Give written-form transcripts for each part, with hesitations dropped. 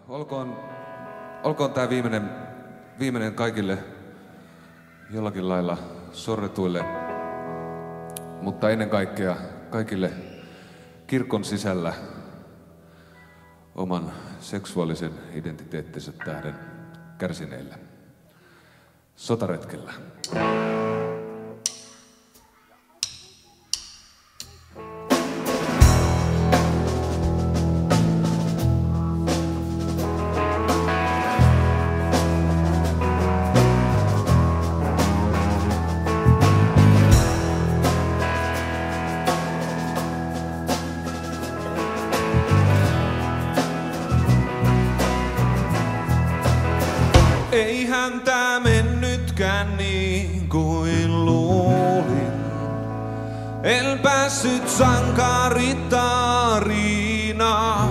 Olkoon tää viimeinen kaikille jollakin lailla sorretuille, mutta ennen kaikkea kaikille kirkon sisällä oman seksuaalisen identiteettinsä tähden kärsineille. Sotaretkellä. Eihän tää mennytkään niin kuin luulin. En päässyt sankaritarinaan.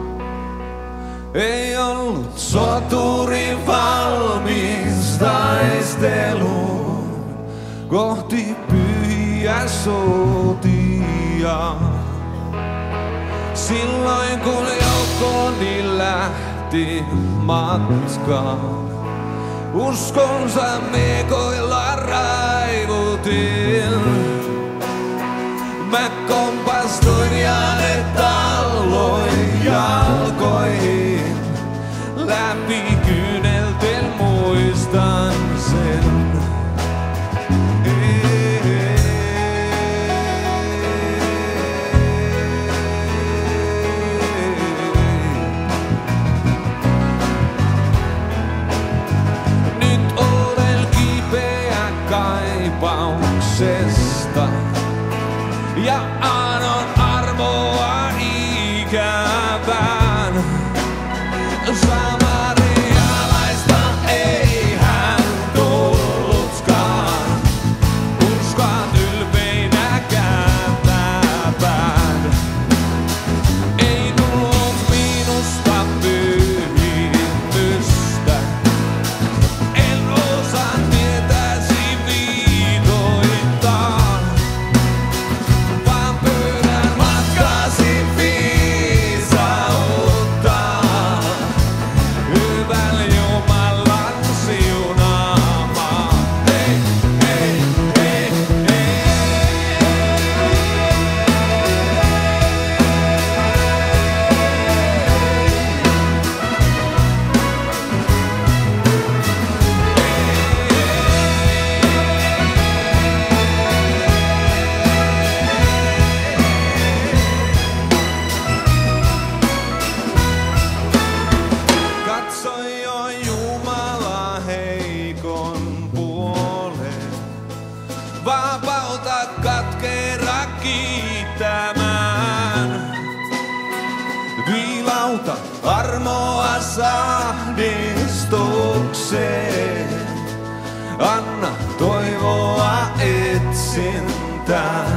Ei ollut soturi valmis taisteluun kohti pyhiä sotia. Silloin kun joukkoni lähti matkaan, uskonsa mekoilla raivutin. Mä kompastuin ja ne talloin jalkoihin. Läpi kyynelten muistan sen. Ja annon armoa ikävään. Samarialaista ei hän tullutkaan. Uskon ylpeinä kääntävään. Ei tullut minusta pyhimystä. En osaa tietäisi viitoittaa. Vapauta katkera kiittämään. Viilauta armoa sahdistukseen. Anna toivoa etsintään.